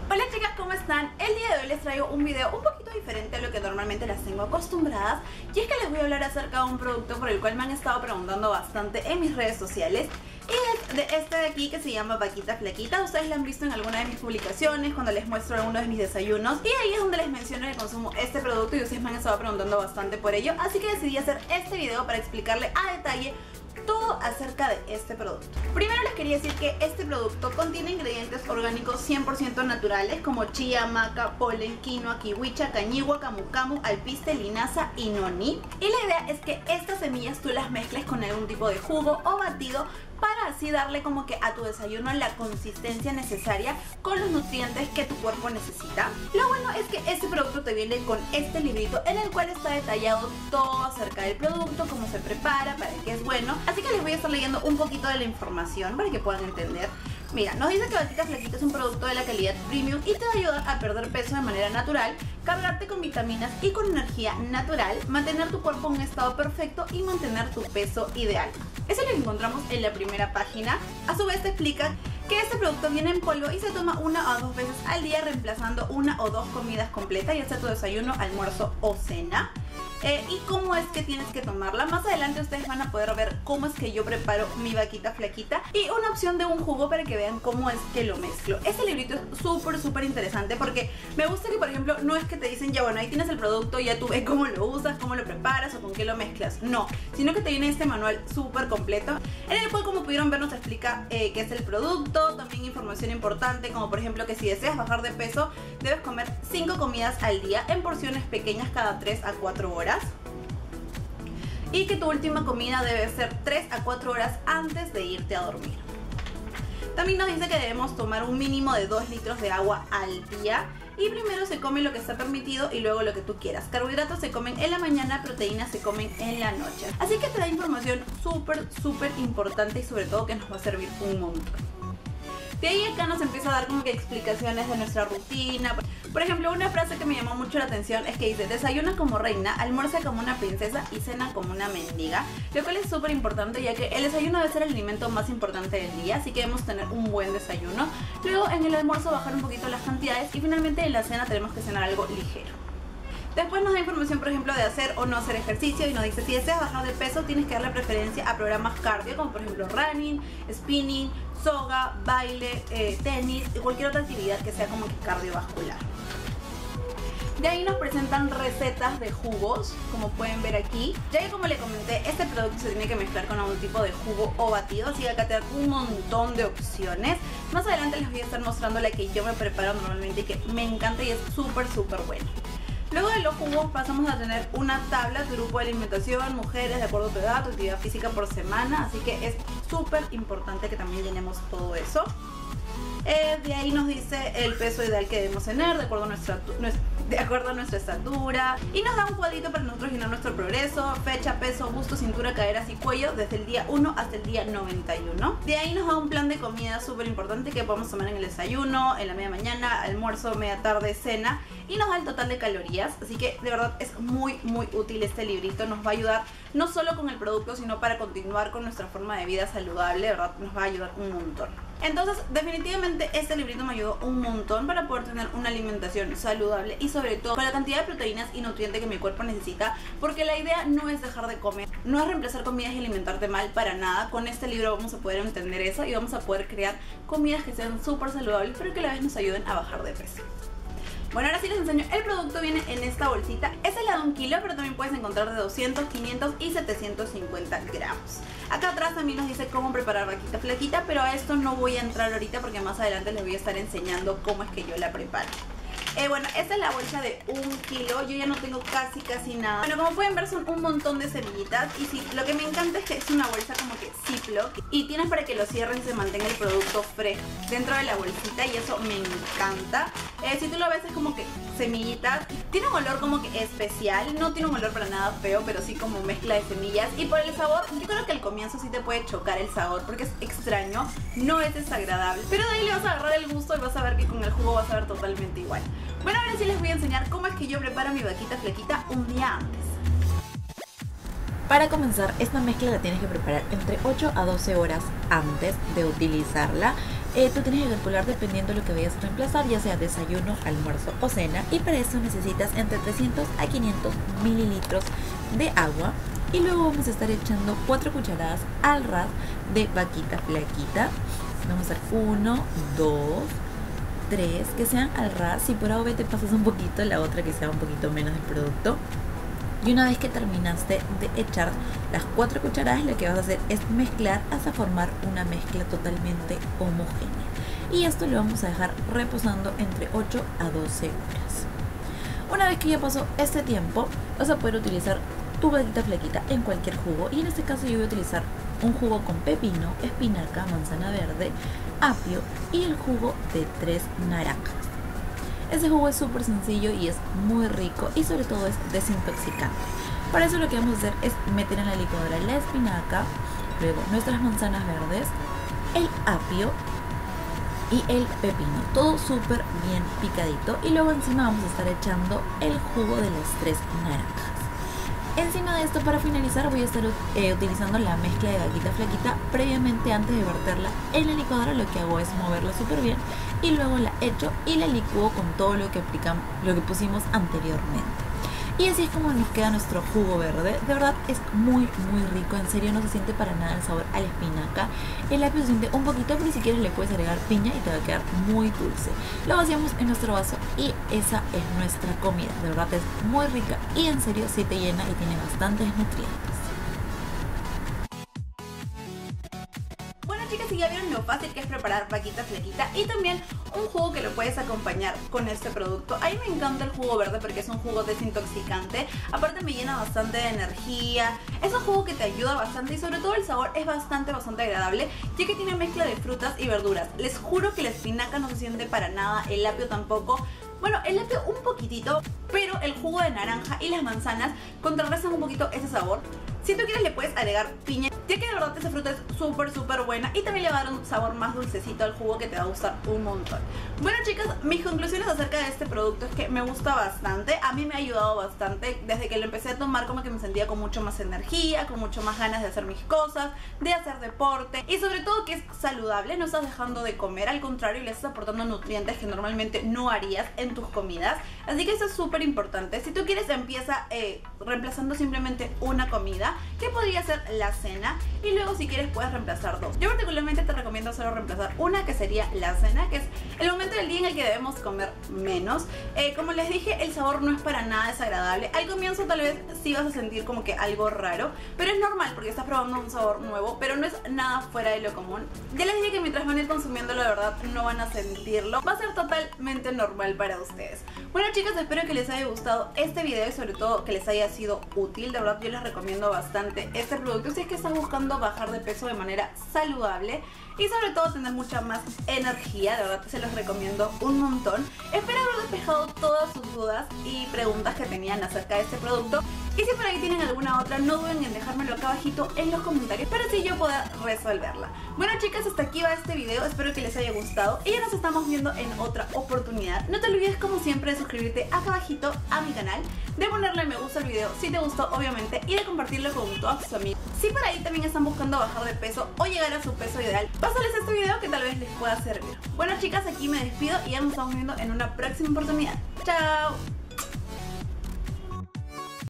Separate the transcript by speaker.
Speaker 1: Hola chicas, ¿cómo están? El día de hoy les traigo un video un poquito diferente a lo que normalmente las tengo acostumbradas. Y es que les voy a hablar acerca de un producto por el cual me han estado preguntando bastante en mis redes sociales. Y es de este de aquí que se llama Vaquita Flaquita. Ustedes lo han visto en alguna de mis publicaciones cuando les muestro algunos de mis desayunos. Y ahí es donde les menciono que consumo este producto y ustedes me han estado preguntando bastante por ello. Así que decidí hacer este video para explicarle a detalle todo acerca de este producto. Primero les quería decir que este producto contiene ingredientes orgánicos 100% naturales como chía, maca, polen, quinoa, kiwicha, cañigua, camu camu, alpiste, linaza y noni. Y la idea es que estas semillas tú las mezcles con algún tipo de jugo o batido para así darle como que a tu desayuno la consistencia necesaria con los nutrientes que tu cuerpo necesita. Lo bueno es que este producto te viene con este librito en el cual está detallado todo acerca del producto, cómo se prepara, para qué es bueno. Así que les voy a estar leyendo un poquito de la información para que puedan entender. Mira, nos dice que Vaquita Flaquita es un producto de la calidad premium y te va a ayudar a perder peso de manera natural, cargarte con vitaminas y con energía natural, mantener tu cuerpo en un estado perfecto y mantener tu peso ideal. Eso lo encontramos en la primera página. A su vez te explica que este producto viene en polvo y se toma 1 o 2 veces al día, reemplazando 1 o 2 comidas completas, ya sea tu desayuno, almuerzo o cena. Y cómo es que tienes que tomarla. Más adelante ustedes van a poder ver cómo es que yo preparo mi Vaquita Flaquita y una opción de un jugo para que vean cómo es que lo mezclo. Este librito es súper interesante porque me gusta que, por ejemplo, no es que te dicen ya bueno, ahí tienes el producto, ya tú ves cómo lo usas, cómo lo preparas o con qué lo mezclas. No, sino que te viene este manual súper completo en el cual, como pudieron ver, nos explica qué es el producto, también información importante como por ejemplo que si deseas bajar de peso debes comer 5 comidas al día en porciones pequeñas cada 3 a 4 horas. Y que tu última comida debe ser 3 a 4 horas antes de irte a dormir. También nos dice que debemos tomar un mínimo de 2 litros de agua al día. Y primero se come lo que está permitido y luego lo que tú quieras. Carbohidratos se comen en la mañana, proteínas se comen en la noche. Así que te da información súper importante y sobre todo que nos va a servir un montón. De ahí acá nos empieza a dar como que explicaciones de nuestra rutina. Por ejemplo, una frase que me llamó mucho la atención es que dice: desayuna como reina, almuerza como una princesa y cena como una mendiga. Lo cual es súper importante, ya que el desayuno debe ser el alimento más importante del día, así que debemos tener un buen desayuno. Luego en el almuerzo bajar un poquito las cantidades y finalmente en la cena tenemos que cenar algo ligero. Después nos da información, por ejemplo, de hacer o no hacer ejercicio y nos dice: si deseas bajar de peso tienes que darle preferencia a programas cardio como por ejemplo running, spinning, soga, baile, tenis y cualquier otra actividad que sea como que cardiovascular. De ahí nos presentan recetas de jugos, como pueden ver aquí. Ya que, como le comenté, este producto se tiene que mezclar con algún tipo de jugo o batido, así que acá te dan un montón de opciones. Más adelante les voy a estar mostrando la que yo me preparo normalmente y que me encanta y es súper buena. Luego de los jugos pasamos a tener una tabla, tu grupo de alimentación, mujeres de acuerdo a tu edad, tu actividad física por semana, así que es súper importante que también llenemos todo eso. De ahí nos dice el peso ideal que debemos tener de acuerdo a nuestra estatura, y nos da un cuadrito para nosotros llenar nuestro progreso, fecha, peso, busto, cintura, caderas y cuello desde el día 1 hasta el día 91. De ahí nos da un plan de comida súper importante que podemos tomar en el desayuno, en la media mañana, almuerzo, media tarde, cena, y nos da el total de calorías. Así que de verdad es muy útil este librito. Nos va a ayudar no solo con el producto, sino para continuar con nuestra forma de vida saludable. De verdad nos va a ayudar un montón. Entonces definitivamente este librito me ayudó un montón para poder tener una alimentación saludable y sobre todo con la cantidad de proteínas y nutrientes que mi cuerpo necesita, porque la idea no es dejar de comer, no es reemplazar comidas y alimentarte mal para nada. Con este libro vamos a poder entender eso y vamos a poder crear comidas que sean súper saludables pero que a la vez nos ayuden a bajar de peso. Bueno, ahora sí les enseño. El producto viene en esta bolsita. Esta es la de 1 kilo, pero también puedes encontrar de 200, 500 y 750 gramos. Acá atrás también nos dice cómo preparar Vaquita Flaquita, pero a esto no voy a entrar ahorita porque más adelante les voy a estar enseñando cómo es que yo la preparo. Bueno, esta es la bolsa de 1 kilo. Yo ya no tengo casi nada. Bueno, como pueden ver son un montón de semillitas. Y sí, lo que me encanta es que es una bolsa como que Ziploc y tienes para que lo cierres y se mantenga el producto fresco dentro de la bolsita, y eso me encanta. Si tú lo ves es como que semillitas. Tiene un olor como que especial. No tiene un olor para nada feo, pero sí como mezcla de semillas. Y por el sabor, yo creo que al comienzo sí te puede chocar el sabor porque es extraño, no es desagradable, pero de ahí le vas a agarrar el gusto y vas a ver que con el jugo vas a ver totalmente igual. Bueno, ahora sí les voy a enseñar cómo es que yo preparo mi Vaquita Flaquita un día antes.
Speaker 2: Para comenzar, esta mezcla la tienes que preparar entre 8 a 12 horas antes de utilizarla. tú tienes que calcular dependiendo de lo que vayas a reemplazar, ya sea desayuno, almuerzo o cena, y para eso necesitas entre 300 a 500 mililitros de agua. Y luego vamos a estar echando 4 cucharadas al ras de vaquita flaquita. Vamos a hacer 1, 2, 3, que sean al ras. Si por AOV te pasas un poquito, la otra que sea un poquito menos del producto. Y una vez que terminaste de echar las 4 cucharadas, lo que vas a hacer es mezclar hasta formar una mezcla totalmente homogénea. Y esto lo vamos a dejar reposando entre 8 a 12 horas. Una vez que ya pasó este tiempo, vas a poder utilizar tu vaquita flaquita en cualquier jugo. Y en este caso yo voy a utilizar un jugo con pepino, espinaca, manzana verde, apio y el jugo de 3 naranjas. Ese jugo es súper sencillo y es muy rico y sobre todo es desintoxicante. Para eso lo que vamos a hacer es meter en la licuadora la espinaca, luego nuestras manzanas verdes, el apio y el pepino, todo súper bien picadito, y luego encima vamos a estar echando el jugo de las 3 naranjas. Encima de esto, para finalizar, voy a estar utilizando la mezcla de vaquita flaquita. Previamente, antes de verterla en la licuadora, lo que hago es moverla súper bien y luego la echo y la licúo con todo lo que pusimos anteriormente. Y así es como nos queda nuestro jugo verde. De verdad es muy rico, en serio no se siente para nada el sabor a la espinaca. El apio se siente un poquito, pero si quieres le puedes agregar piña y te va a quedar muy dulce. Lo vaciamos en nuestro vaso y esa es nuestra comida. De verdad es muy rica y en serio sí te llena y tiene bastantes nutrientes.
Speaker 1: Chicas, y ya vieron lo fácil que es preparar vaquita flaquita y también un jugo que lo puedes acompañar con este producto. A mí me encanta el jugo verde porque es un jugo desintoxicante, aparte me llena bastante de energía, es un jugo que te ayuda bastante y sobre todo el sabor es bastante agradable, ya que tiene mezcla de frutas y verduras. Les juro que la espinaca no se siente para nada, el apio tampoco. Bueno, el apio un poquitito, pero el jugo de naranja y las manzanas contrarrestan un poquito ese sabor. Si tú quieres le puedes agregar piña, ya que de verdad esa fruta es súper buena y también le va a dar un sabor más dulcecito al jugo que te va a gustar un montón. Bueno chicas, mis conclusiones acerca de este producto es que me gusta bastante, a mí me ha ayudado bastante. Desde que lo empecé a tomar como que me sentía con mucho más energía, con mucho más ganas de hacer mis cosas, de hacer deporte y sobre todo que es saludable, no estás dejando de comer, al contrario le estás aportando nutrientes que normalmente no harías en tus comidas, así que eso es súper importante. Si tú quieres empieza reemplazando simplemente una comida, que podría ser la cena, y luego si quieres puedes reemplazar 2. Yo particularmente te recomiendo solo reemplazar una, que sería la cena, que es el momento del día en el que debemos comer menos. Como les dije, el sabor no es para nada desagradable. Al comienzo tal vez sí vas a sentir como que algo raro, pero es normal porque estás probando un sabor nuevo, pero no es nada fuera de lo común. Ya les dije que mientras van a ir consumiéndolo de verdad no van a sentirlo, va a ser totalmente normal para ustedes. Bueno chicos, espero que les haya gustado este video y sobre todo que les haya sido útil. De verdad yo les recomiendo bastante este producto si es que están buscando bajar de peso de manera saludable y sobre todo tener mucha más energía. De verdad se los recomiendo un montón. Espero haber despejado todas sus dudas y preguntas que tenían acerca de este producto, y si por ahí tienen alguna otra no duden en dejármelo acá abajito en los comentarios para así yo pueda resolverla. Bueno chicas, hasta aquí va este video, espero que les haya gustado y ya nos estamos viendo en otra oportunidad. No te olvides como siempre de suscribirte acá abajito a mi canal, de ponerle me gusta al video si te gustó obviamente y de compartirlo con todos tus amigos. Si por ahí también están buscando bajar de peso o llegar a su peso ideal, pásales este video que tal vez les pueda servir. Bueno chicas, aquí me despido y ya nos estamos viendo en una próxima oportunidad. ¡Chao!